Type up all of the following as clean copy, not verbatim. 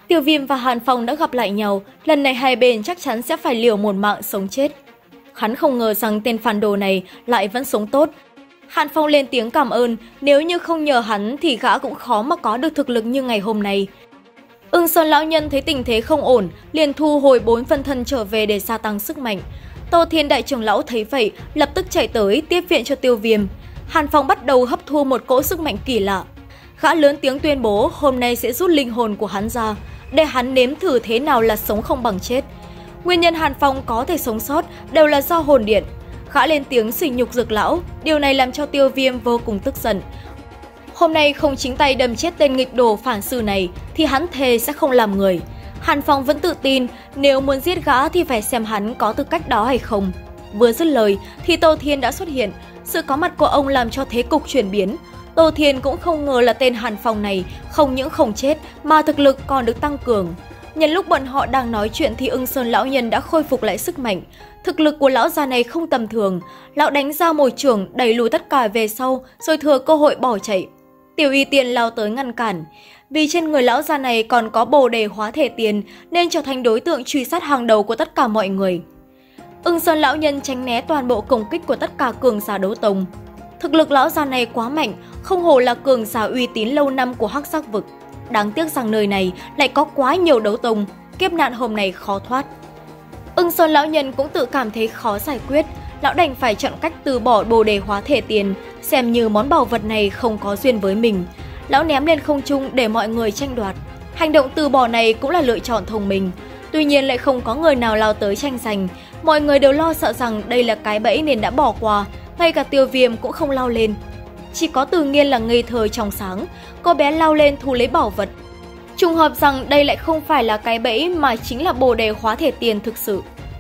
Tiêu Viêm và Hàn Phong đã gặp lại nhau, lần này hai bên chắc chắn sẽ phải liều một mạng sống chết. Hắn không ngờ rằng tên phản đồ này lại vẫn sống tốt. Hàn Phong lên tiếng cảm ơn, nếu như không nhờ hắn thì gã cũng khó mà có được thực lực như ngày hôm nay. Ưng Sơn lão nhân thấy tình thế không ổn, liền thu hồi 4 phân thân trở về để gia tăng sức mạnh. Tô Thiên đại trưởng lão thấy vậy, lập tức chạy tới tiếp viện cho Tiêu Viêm. Hàn Phong bắt đầu hấp thu một cỗ sức mạnh kỳ lạ. Gã lớn tiếng tuyên bố hôm nay sẽ rút linh hồn của hắn ra, để hắn nếm thử thế nào là sống không bằng chết. Nguyên nhân Hàn Phong có thể sống sót đều là do hồn điện. Gã lên tiếng sỉ nhục Dược lão, điều này làm cho Tiêu Viêm vô cùng tức giận. Hôm nay không chính tay đâm chết tên nghịch đồ phản sư này thì hắn thề sẽ không làm người. Hàn Phong vẫn tự tin nếu muốn giết gã thì phải xem hắn có tư cách đó hay không. Vừa dứt lời thì Tô Thiên đã xuất hiện, sự có mặt của ông làm cho thế cục chuyển biến. Tô Thiên cũng không ngờ là tên Hàn Phong này không những không chết mà thực lực còn được tăng cường. Nhân lúc bọn họ đang nói chuyện thì Ưng Sơn lão nhân đã khôi phục lại sức mạnh. Thực lực của lão già này không tầm thường, lão đánh ra một chưởng đẩy lùi tất cả về sau rồi thừa cơ hội bỏ chạy. Tiểu Y Tiên lao tới ngăn cản. Vì trên người lão già này còn có bồ đề hóa thể tiền nên trở thành đối tượng truy sát hàng đầu của tất cả mọi người. Ưng Sơn lão nhân tránh né toàn bộ công kích của tất cả cường giả đấu tông. Thực lực lão già này quá mạnh, không hổ là cường giả uy tín lâu năm của Hắc Sắc vực. Đáng tiếc rằng nơi này lại có quá nhiều đấu tông, kiếp nạn hôm nay khó thoát. Ưng Sơn lão nhân cũng tự cảm thấy khó giải quyết, lão đành phải chọn cách từ bỏ bồ đề hóa thể tiền, xem như món bảo vật này không có duyên với mình. Lão ném lên không trung để mọi người tranh đoạt. Hành động từ bỏ này cũng là lựa chọn thông minh. Tuy nhiên lại không có người nào lao tới tranh giành, mọi người đều lo sợ rằng đây là cái bẫy nên đã bỏ qua, ngay cả Tiêu Viêm cũng không lao lên. Chỉ có Từ Nghiên là ngây thơ trong sáng, cô bé lao lên thu lấy bảo vật. Trùng hợp rằng đây lại không phải là cái bẫy mà chính là bồ đề hóa thể tiền thực sự.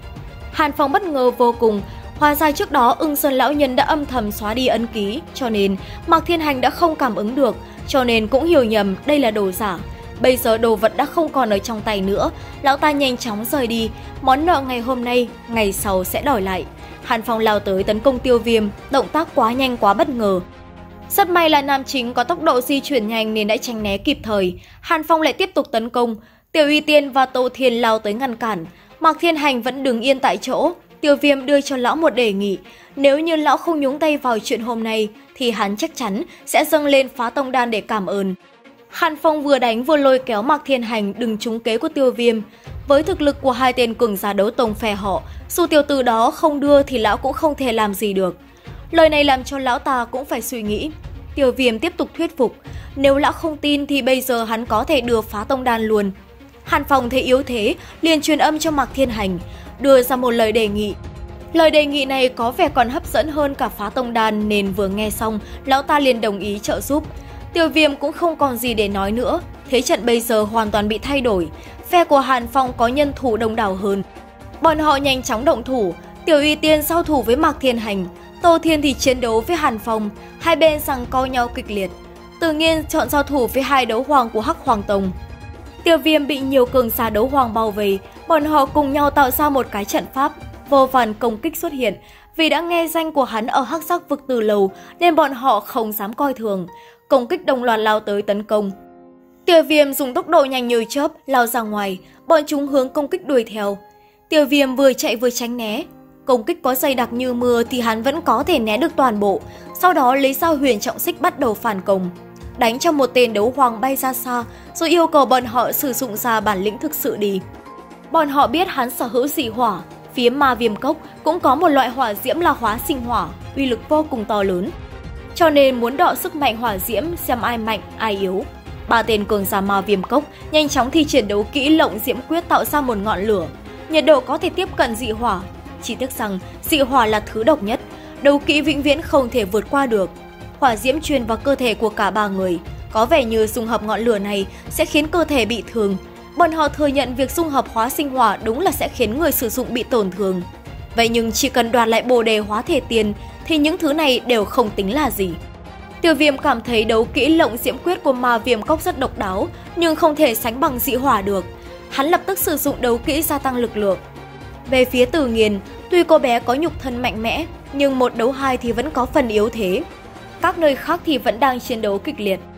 Hàn Phong bất ngờ vô cùng, hóa ra trước đó Ưng Sơn lão nhân đã âm thầm xóa đi ấn ký, cho nên Mạc Thiên Hành đã không cảm ứng được, cho nên cũng hiểu nhầm đây là đồ giả. Bây giờ đồ vật đã không còn ở trong tay nữa, lão ta nhanh chóng rời đi, món nợ ngày hôm nay, ngày sau sẽ đòi lại. Hàn Phong lao tới tấn công Tiêu Viêm, động tác quá nhanh quá bất ngờ. Rất may là nam chính có tốc độ di chuyển nhanh nên đã tránh né kịp thời. Hàn Phong lại tiếp tục tấn công, Tiểu Y Tiên và Tô Thiên lao tới ngăn cản. Mạc Thiên Hành vẫn đứng yên tại chỗ. Tiêu Viêm đưa cho lão một đề nghị, nếu như lão không nhúng tay vào chuyện hôm nay thì hắn chắc chắn sẽ dâng lên phá tông đan để cảm ơn. Hàn Phong vừa đánh vừa lôi kéo Mạc Thiên Hành đừng trúng kế của Tiêu Viêm. Với thực lực của hai tên cường giả đấu tông phe họ, dù tiểu tử đó không đưa thì lão cũng không thể làm gì được. Lời này làm cho lão ta cũng phải suy nghĩ. Tiêu Viêm tiếp tục thuyết phục, nếu lão không tin thì bây giờ hắn có thể đưa phá tông đan luôn. Hàn Phong thấy yếu thế, liền truyền âm cho Mạc Thiên Hành, đưa ra một lời đề nghị. Lời đề nghị này có vẻ còn hấp dẫn hơn cả phá tông đan nên vừa nghe xong, lão ta liền đồng ý trợ giúp. Tiêu Viêm cũng không còn gì để nói nữa, thế trận bây giờ hoàn toàn bị thay đổi. Phe của Hàn Phong có nhân thủ đông đảo hơn. Bọn họ nhanh chóng động thủ, Tiểu Y Tiên giao thủ với Mạc Thiên Hành, Tô Thiên thì chiến đấu với Hàn Phong, hai bên giằng co nhau kịch liệt. Tự nhiên chọn giao thủ với hai đấu hoàng của Hắc Hoàng Tông. Tiêu Viêm bị nhiều cường giả đấu hoàng bao vây, bọn họ cùng nhau tạo ra một cái trận pháp. Vô vàn công kích xuất hiện, vì đã nghe danh của hắn ở Hắc Sắc vực từ lâu nên bọn họ không dám coi thường. Công kích đồng loạt lao tới tấn công. Tiêu Viêm dùng tốc độ nhanh như chớp lao ra ngoài, bọn chúng hướng công kích đuổi theo. Tiêu Viêm vừa chạy vừa tránh né. Công kích có dày đặc như mưa thì hắn vẫn có thể né được toàn bộ, sau đó lấy dao huyền trọng xích bắt đầu phản công. Đánh cho một tên đấu hoàng bay ra xa, rồi yêu cầu bọn họ sử dụng ra bản lĩnh thực sự đi. Bọn họ biết hắn sở hữu dị hỏa, phía Ma Viêm Cốc cũng có một loại hỏa diễm là hóa sinh hỏa, uy lực vô cùng to lớn. Cho nên muốn đọ sức mạnh hỏa diễm xem ai mạnh, ai yếu. Ba tên cường giả Ma Viêm Cốc nhanh chóng thi triển đấu kỹ Lộng Diễm Quyết tạo ra một ngọn lửa, nhiệt độ có thể tiếp cận dị hỏa. Chỉ tiếc rằng dị hỏa là thứ độc nhất, đấu kỹ vĩnh viễn không thể vượt qua được. Hỏa diễm truyền vào cơ thể của cả ba người, có vẻ như dung hợp ngọn lửa này sẽ khiến cơ thể bị thương. Bọn họ thừa nhận việc dung hợp hóa sinh hỏa đúng là sẽ khiến người sử dụng bị tổn thương. Vậy nhưng chỉ cần đoạt lại bồ đề hóa thể tiền thì những thứ này đều không tính là gì. Tiêu Viêm cảm thấy đấu kỹ Lộng Diễm Quyết của Ma Viêm Cốc rất độc đáo, nhưng không thể sánh bằng dị hỏa được. Hắn lập tức sử dụng đấu kỹ gia tăng lực lượng. Về phía Từ Nghiên, tuy cô bé có nhục thân mạnh mẽ, nhưng 1 đấu 2 thì vẫn có phần yếu thế. Các nơi khác thì vẫn đang chiến đấu kịch liệt.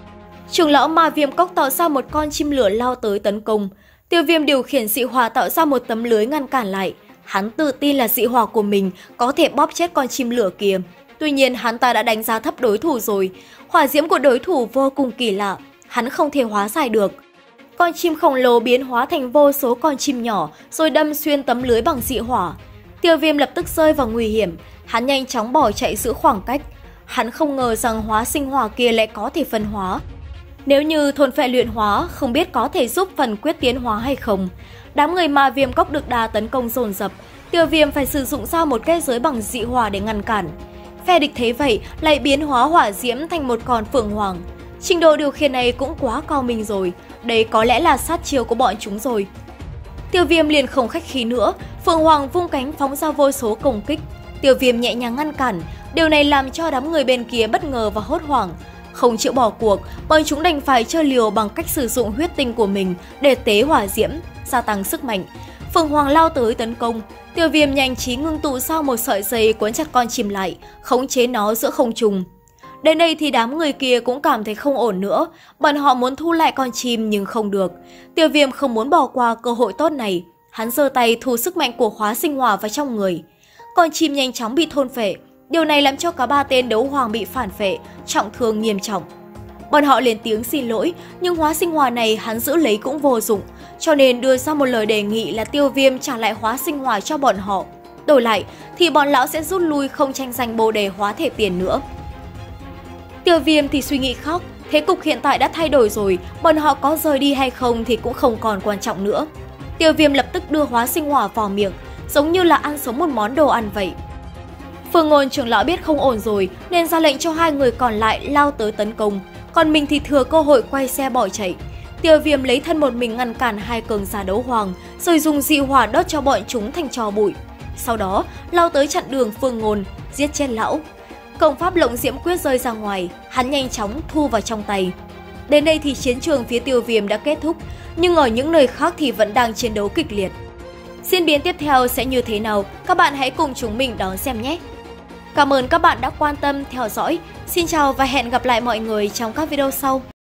Trưởng lão Ma Viêm Cốc tạo ra một con chim lửa lao tới tấn công. Tiêu Viêm điều khiển dị hỏa tạo ra một tấm lưới ngăn cản lại. Hắn tự tin là dị hỏa của mình có thể bóp chết con chim lửa kia. Tuy nhiên hắn ta đã đánh giá thấp đối thủ rồi. Hỏa diễm của đối thủ vô cùng kỳ lạ, hắn không thể hóa giải được. Con chim khổng lồ biến hóa thành vô số con chim nhỏ rồi đâm xuyên tấm lưới bằng dị hỏa. Tiêu Viêm lập tức rơi vào nguy hiểm, hắn nhanh chóng bỏ chạy giữ khoảng cách. Hắn không ngờ rằng hóa sinh hỏa kia lại có thể phân hóa. Nếu như thôn phệ luyện hóa, không biết có thể giúp phần quyết tiến hóa hay không. Đám người Ma Viêm Cốc được đà tấn công dồn dập, Tiêu Viêm phải sử dụng ra một kết giới bằng dị hỏa để ngăn cản. Phe địch thấy vậy lại biến hóa hỏa diễm thành một con phượng hoàng. Trình độ điều khiển này cũng quá cao minh rồi, đây có lẽ là sát chiêu của bọn chúng rồi. Tiêu Viêm liền không khách khí nữa, phượng hoàng vung cánh phóng ra vô số công kích. Tiêu Viêm nhẹ nhàng ngăn cản, điều này làm cho đám người bên kia bất ngờ và hốt hoảng. Không chịu bỏ cuộc, bọn chúng đành phải chơi liều bằng cách sử dụng huyết tinh của mình để tế hỏa diễm, gia tăng sức mạnh. Phượng hoàng lao tới tấn công, Tiêu Viêm nhanh trí ngưng tụ sau một sợi dây cuốn chặt con chim lại, khống chế nó giữa không trung. Đến đây thì đám người kia cũng cảm thấy không ổn nữa, bọn họ muốn thu lại con chim nhưng không được. Tiêu Viêm không muốn bỏ qua cơ hội tốt này, hắn giơ tay thu sức mạnh của hóa sinh hỏa vào trong người. Con chim nhanh chóng bị thôn phệ, điều này làm cho cả ba tên đấu hoàng bị phản phệ, trọng thương nghiêm trọng. Bọn họ lên tiếng xin lỗi, nhưng hóa sinh hỏa này hắn giữ lấy cũng vô dụng, cho nên đưa ra một lời đề nghị là Tiêu Viêm trả lại hóa sinh hỏa cho bọn họ. Đổi lại thì bọn lão sẽ rút lui, không tranh giành bồ đề hóa thể tiền nữa. Tiêu Viêm thì suy nghĩ khác, thế cục hiện tại đã thay đổi rồi, bọn họ có rời đi hay không thì cũng không còn quan trọng nữa. Tiêu Viêm lập tức đưa hóa sinh hỏa vào miệng, giống như là ăn sống một món đồ ăn vậy. Phương Ngôn trưởng lão biết không ổn rồi nên ra lệnh cho hai người còn lại lao tới tấn công, còn mình thì thừa cơ hội quay xe bỏ chạy. Tiêu Viêm lấy thân một mình ngăn cản hai cường giả đấu hoàng, rồi dùng dị hỏa đốt cho bọn chúng thành tro bụi. Sau đó lao tới chặn đường Phương Ngôn, giết chết lão. Công pháp Lộng Diễm Quyết rơi ra ngoài, hắn nhanh chóng thu vào trong tay. Đến đây thì chiến trường phía Tiêu Viêm đã kết thúc, nhưng ở những nơi khác thì vẫn đang chiến đấu kịch liệt. Diễn biến tiếp theo sẽ như thế nào? Các bạn hãy cùng chúng mình đón xem nhé! Cảm ơn các bạn đã quan tâm theo dõi. Xin chào và hẹn gặp lại mọi người trong các video sau.